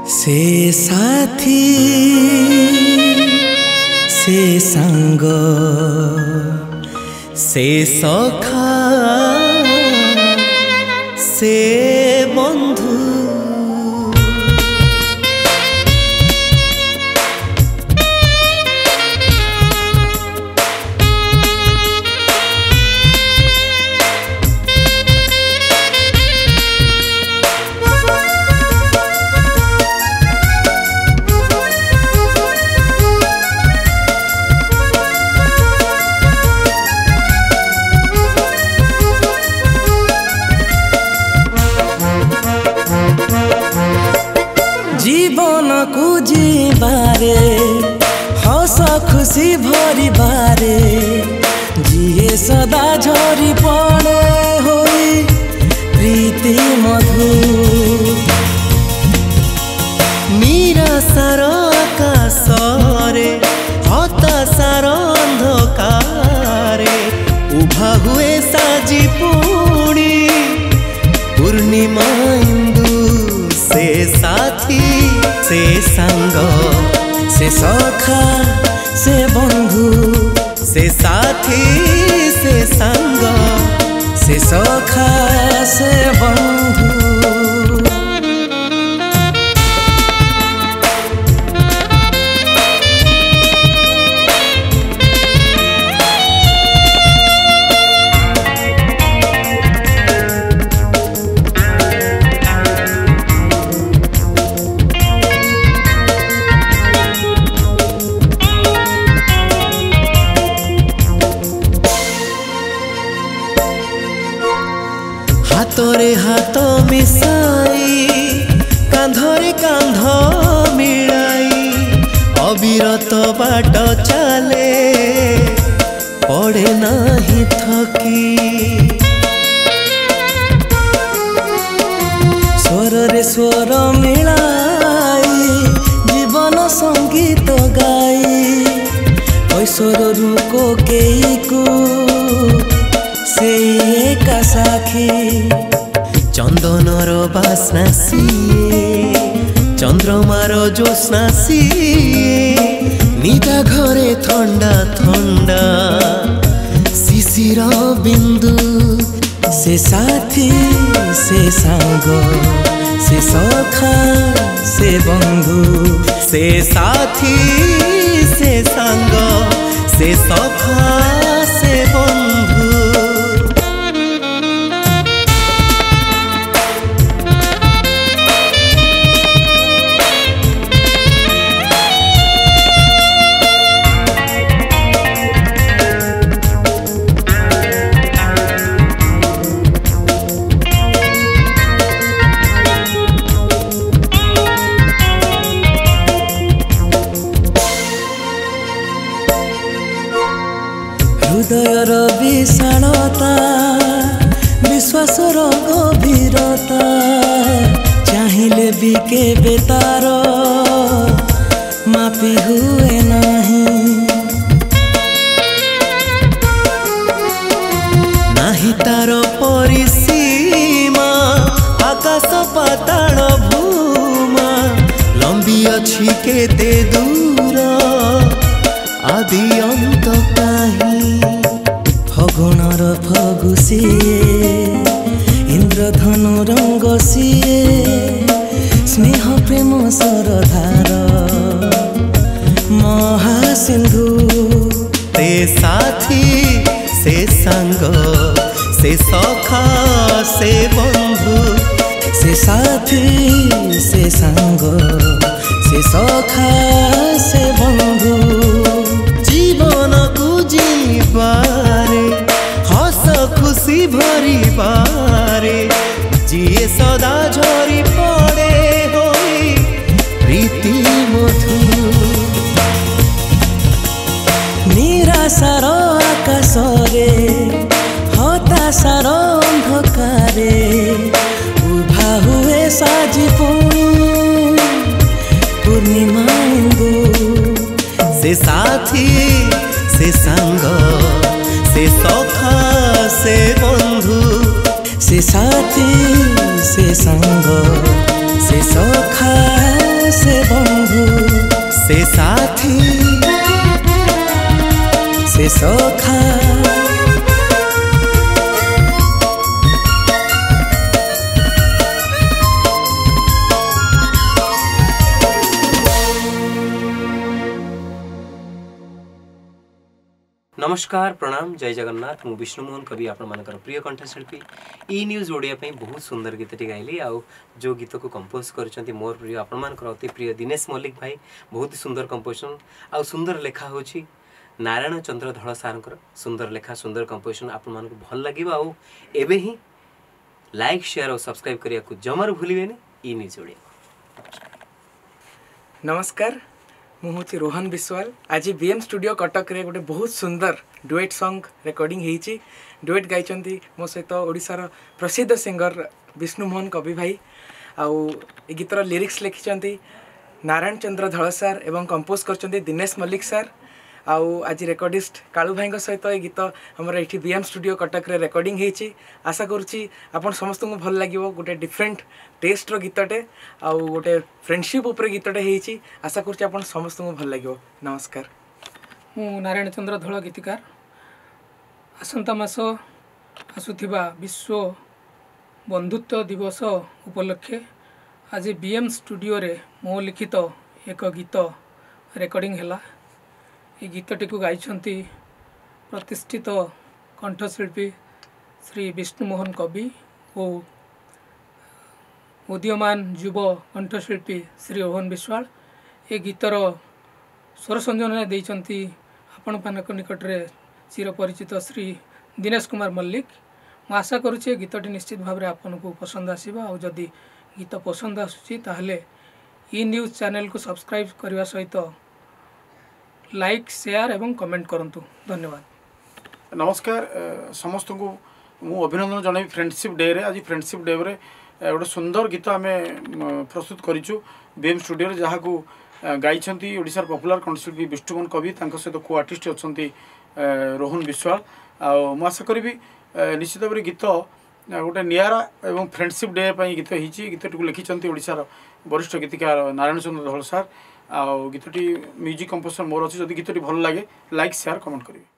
से साथी से संग से सखा से बंधु जीवन को जीवारे हस खुशी भरी बारे जिए सदा झरी पड़े होई प्रीति मधु निराशार आकाशरे हताशार अंधकारे उभा हुए साजी पुणी पूर्णिमा इंदु से साथी से संग से सखा से बंधु से साथी से संग से सखा से बंधु हाथरे हाथ मिसाई कांधरे कांध मिलाई अविरत बाट चले पड़े नहीं थकी स्वर रे स्वर मिलाई जीवन संगीत गाई ऐश्वर रुको केई को से एका साखी चंदनर बासना सीए चंद्रमार ज्योत्स्ना सीए निदा घरे थंडा थंडा शिशिर बिंदु से साथी से संग से सखा से बंधु से साथी से संग से सखा से बंधु हृदयर विशालता विश्वासर गभीरता चाहिए भी के बेतार मापी हुए नाही तार परिसीमा आकाश पाताल भूमा लंबी अच्छी केते दूर आदि अंत काही फगुणर फगु सीए इंद्रधनु रंग सीए स्नेह प्रेम सरधार महासिंधु ते साथी से संग से सखा से बंधु से साथी से संग से सखा से बंधु जीवन को जीवारे हस खुशी भरी बारे जिए सदा झरी पड़े होई प्रीति मधु निराशार आकाशरे हताशार अंधकारे उभा हुए साजी पूर्णिमा इंदु से साथी से संग से सखा से बंधु से साथी से संग से सखा से बंधु से साथी से सखा नमस्कार प्रणाम जय जगन्नाथ मु विष्णुमोहन कवि आपण मानकर प्रिय कंठशिल्पी ई न्यूज ओडिया पे बहुत सुंदर गीतटी गाइली आउ जो गीत को कंपोज करछंती मोर प्रिय आपण मानकर अति प्रिय दिनेश मल्लिक भाई बहुत सुंदर कंपोजिशन आउ सुंदर लेखा होची नारायण चंद्र धड़ सारंकर सुंदर लेखा सुंदर कंपोजिशन आपण मानक भल लागिबा आउ एबे ही लाइक शेयर और सब्सक्राइब करिया को जमर भूलिबेनी ई न्यूज ओडिया। नमस्कार मुझे रोहन विश्वाल आज बीएम स्टूडियो कटक रे गोटे बहुत सुंदर डुएट सॉन्ग रिकॉर्डिंग होती डुएट गाई मो सहित ओडिशार प्रसिद्ध सिंगर विष्णुमोहन कवि भाई आउ ए गीतर लिरिक्स लिखिं नारायण चंद्र धड़ सार एवं कंपोज कर दिनेश मल्लिक सार आउ आज रेकर्डिस्ट कालू भाई सहित ये गीत आमर ये बीएम स्टूडियो कटक रे रिकॉर्डिंग होती आशा करुँची आपन समस्त को भल लगे गोटे डिफरेंट टेस्टर गीतटे आउ गोटे फ्रेंडशिप उपर गीतटे होती आशा करुँची आपन समस्त को भल लगे। नमस्कार मु नारायण चंद्र धड़ गीतिकार आसंता मास आसुथिबा विश्व बंधुत्व दिवस उपलक्षे आज बीएम स्टूडियो रे मो लिखित एक गीत रेकर्डिंग हैला ये गीतटी को गाइछंती प्रतिष्ठित कंठशिल्पी श्री विष्णुमोहन कवि और उदीयमान युव कंठशिल्पी श्री रोहन विश्वाल ये गीतर स्वर संयोजन देइछंती आपण पानक निकट रे चिरपरिचित श्री दिनेश कुमार मल्लिक। मैं आशा करुचे गीतटी निश्चित भाव में आपन को पसंद आसीबा और जदि गीत पसंद आसुची ताहले ई न्यूज चैनल को सब्सक्राइब करने सहित लाइक शेयर एवं कमेंट करंतु। धन्यवाद। नमस्कार समस्त को मु अभिनंदन जन फ्रेंडशिप डे रे आज फ्रेंडशिप डे रे गोटे सुंदर गीत आम प्रस्तुत करूँ बीएम स्टूडियो जहाँ को गाई ओडिशार पॉपुलर कंठशिल्पी विष्णुमोहन कवि सहित को आर्टिस्ट अच्छा रोहन विश्वाल आशा करी निश्चित भाव गीत गोटे नियारा एवं फ्रेंडशिप डे गीत होती गीतटी को लिखिं ओडिशार वरिष्ठ गीतिकार नारायण चंद्र धड़ सार आ गीतटी म्यूजिक कंपोजिशन मोर अच्छी जदि गीतटी भल लगे लाइक शेयर कमेंट करेंगे।